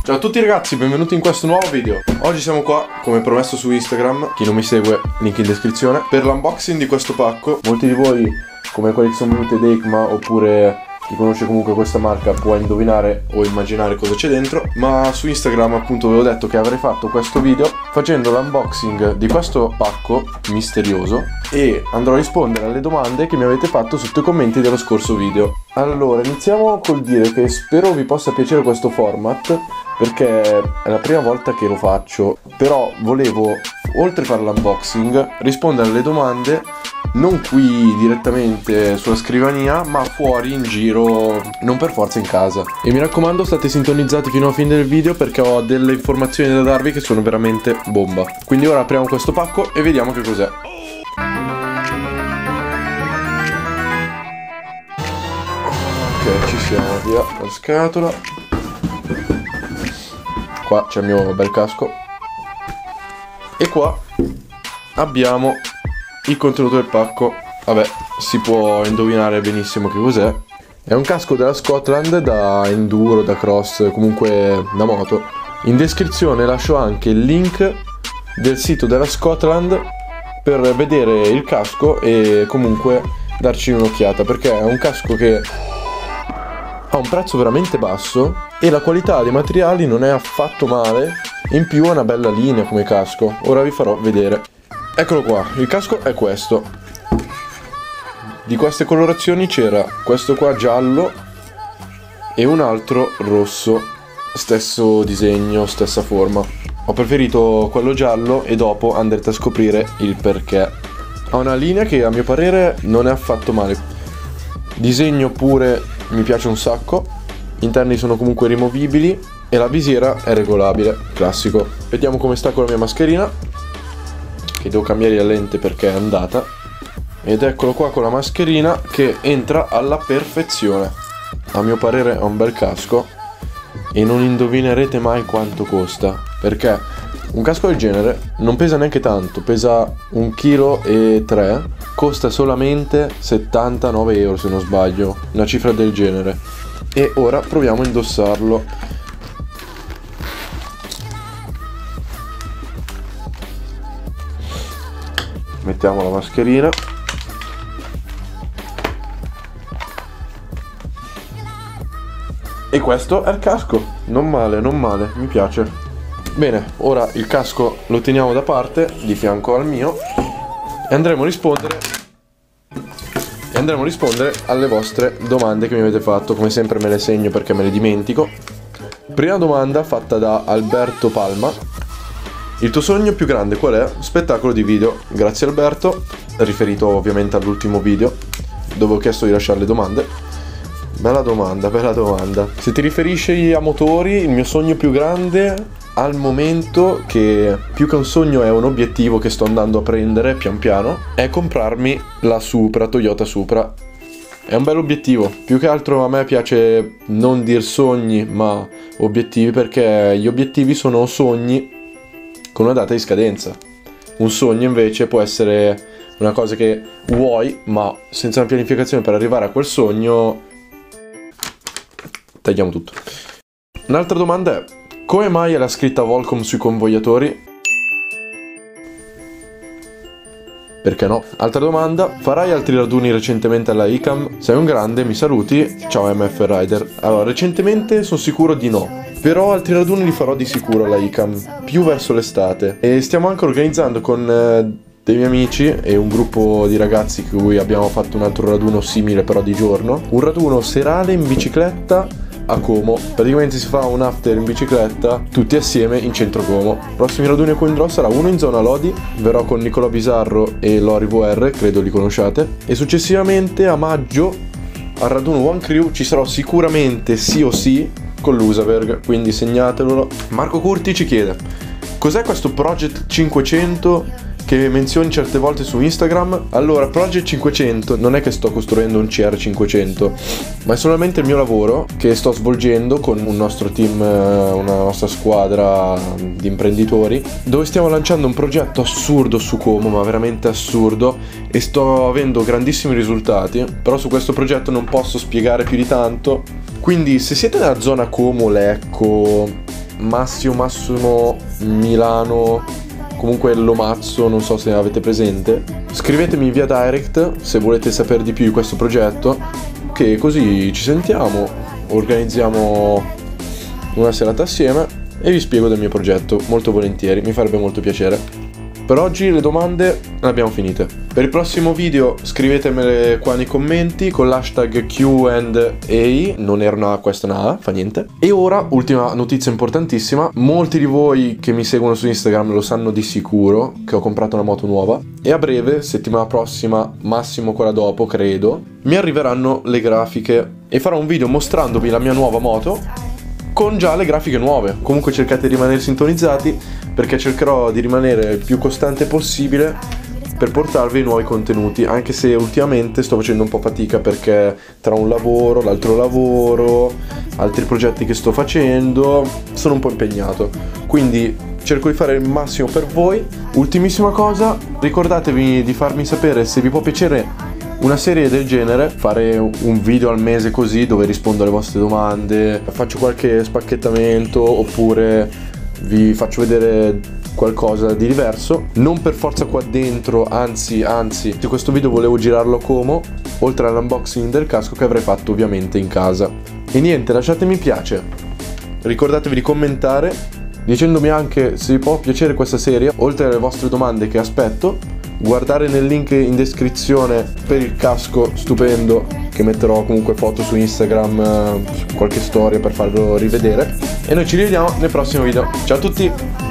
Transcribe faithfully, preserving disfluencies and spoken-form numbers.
Ciao a tutti ragazzi, benvenuti in questo nuovo video. Oggi siamo qua, come promesso su Instagram, chi non mi segue, link in descrizione, per l'unboxing di questo pacco. Molti di voi, come quelli che sono venuti ad Ecma, oppure chi conosce comunque questa marca, può indovinare o immaginare cosa c'è dentro. Ma su Instagram appunto avevo detto che avrei fatto questo video facendo l'unboxing di questo pacco misterioso e andrò a rispondere alle domande che mi avete fatto sotto i commenti dello scorso video. Allora, iniziamo col dire che spero vi possa piacere questo format, perché è la prima volta che lo faccio, però volevo, oltre a fare l'unboxing, rispondere alle domande non qui direttamente sulla scrivania, ma fuori in giro, non per forza in casa. E mi raccomando, state sintonizzati fino alla fine del video perché ho delle informazioni da darvi che sono veramente bomba. Quindi ora apriamo questo pacco e vediamo che cos'è. Ok, ci siamo, via la scatola. Qua c'è il mio bel casco. E qua abbiamo il contenuto del pacco. Vabbè, si può indovinare benissimo che cos'è. È un casco della Scotland da enduro, da cross, comunque da moto. In descrizione lascio anche il link del sito della Scotland per vedere il casco e comunque darci un'occhiata, perché è un casco che ha un prezzo veramente basso e la qualità dei materiali non è affatto male. In più è una bella linea come casco. Ora vi farò vedere. Eccolo qua, il casco è questo. Di queste colorazioni c'era questo qua giallo e un altro rosso. Stesso disegno, stessa forma. Ho preferito quello giallo e dopo andrete a scoprire il perché. Ha una linea che a mio parere non è affatto male. Disegno pure mi piace un sacco. Gli interni sono comunque rimovibili e la visiera è regolabile, classico. Vediamo come sta con la mia mascherina, che devo cambiare la lente perché è andata. Ed eccolo qua con la mascherina che entra alla perfezione. A mio parere è un bel casco e non indovinerete mai quanto costa, perché un casco del genere non pesa neanche tanto, pesa un chilo e tre, costa solamente settantanove euro se non sbaglio, una cifra del genere. E ora proviamo a indossarlo. Mettiamo la mascherina. E questo è il casco. Non male, non male, mi piace. Bene, ora il casco lo teniamo da parte, di fianco al mio, e andremo a rispondere E andremo a rispondere alle vostre domande che mi avete fatto. Come sempre me le segno perché me le dimentico. Prima domanda fatta da Alberto Palma. Il tuo sogno più grande qual è? Spettacolo di video. Grazie Alberto, riferito ovviamente all'ultimo video dove ho chiesto di lasciare le domande. Bella domanda, bella domanda. Se ti riferisci a motori, il mio sogno più grande al momento, che più che un sogno è un obiettivo che sto andando a prendere pian piano, è comprarmi la Supra, Toyota Supra. È un bel obiettivo. Più che altro a me piace non dir sogni ma obiettivi, perché gli obiettivi sono sogni con una data di scadenza. Un sogno invece può essere una cosa che vuoi, ma senza una pianificazione per arrivare a quel sogno. Tagliamo tutto. Un'altra domanda è: come mai è la scritta Volcom sui convogliatori? Perché no? Altra domanda: farai altri raduni recentemente alla I C A M? Sei un grande, mi saluti, ciao M F Rider. Allora, recentemente sono sicuro di no, però altri raduni li farò di sicuro alla I C A M, più verso l'estate. E stiamo anche organizzando con eh, dei miei amici e un gruppo di ragazzi con cui abbiamo fatto un altro raduno simile però di giorno, un raduno serale in bicicletta a Como. Praticamente si fa un after in bicicletta tutti assieme in centro Como. Prossimi raduni a cui andrò sarà uno in zona Lodi, verrò con Nicolò Bizarro e Lori V R, credo li conosciate, e successivamente a maggio al raduno One Crew ci sarò sicuramente sì o sì con l'Usaberg, quindi segnatelo. Marco Curti ci chiede: cos'è questo Project cinquecento che menzioni certe volte su Instagram? Allora, Project cinquecento non è che sto costruendo un C R cinquecento, ma è solamente il mio lavoro che sto svolgendo con un nostro team, una nostra squadra di imprenditori, dove stiamo lanciando un progetto assurdo su Como, ma veramente assurdo, e sto avendo grandissimi risultati. Però su questo progetto non posso spiegare più di tanto, quindi se siete nella zona Como, Lecco, Massimo Massimo Milano, comunque Lomazzo, non so se avete presente. Scrivetemi via direct se volete sapere di più di questo progetto, che così ci sentiamo, organizziamo una serata assieme e vi spiego del mio progetto molto volentieri, mi farebbe molto piacere. Per oggi le domande le abbiamo finite. Per il prossimo video scrivetemele qua nei commenti con l'hashtag Q and A, non era una A, questa è una A, fa niente. E ora, ultima notizia importantissima, molti di voi che mi seguono su Instagram lo sanno di sicuro, che ho comprato una moto nuova, e a breve, settimana prossima, massimo quella dopo, credo, mi arriveranno le grafiche e farò un video mostrandovi la mia nuova moto con già le grafiche nuove. Comunque cercate di rimanere sintonizzati, perché cercherò di rimanere il più costante possibile per portarvi nuovi contenuti, anche se ultimamente sto facendo un po' fatica perché tra un lavoro, l'altro lavoro, altri progetti che sto facendo, sono un po' impegnato, quindi cerco di fare il massimo per voi. Ultimissima cosa, ricordatevi di farmi sapere se vi può piacere una serie del genere, fare un video al mese così dove rispondo alle vostre domande, faccio qualche spacchettamento oppure vi faccio vedere qualcosa di diverso, non per forza qua dentro, anzi anzi questo video volevo girarlo a Como, oltre all'unboxing del casco che avrei fatto ovviamente in casa. E niente, lasciate mi piace, ricordatevi di commentare dicendomi anche se vi può piacere questa serie, oltre alle vostre domande che aspetto. Guardare nel link in descrizione per il casco stupendo, che metterò comunque foto su Instagram, su qualche storia per farlo rivedere. E noi ci rivediamo nel prossimo video. Ciao a tutti!